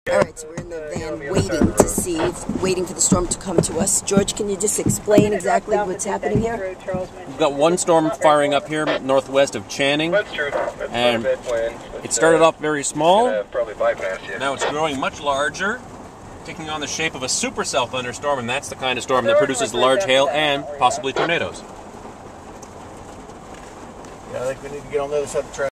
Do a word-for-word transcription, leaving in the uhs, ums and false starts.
Alright, so we're in the van waiting to see, waiting for the storm to come to us. George, can you just explain exactly what's happening here? We've got one storm firing up here northwest of Channing. That's true. That's And not a bad plan. it started off very small. Uh, probably bypass you. Now it's growing much larger, taking on the shape of a supercell thunderstorm, and that's the kind of storm that produces the large hail and possibly tornadoes. Yeah, I think we need to get on the other side of the track.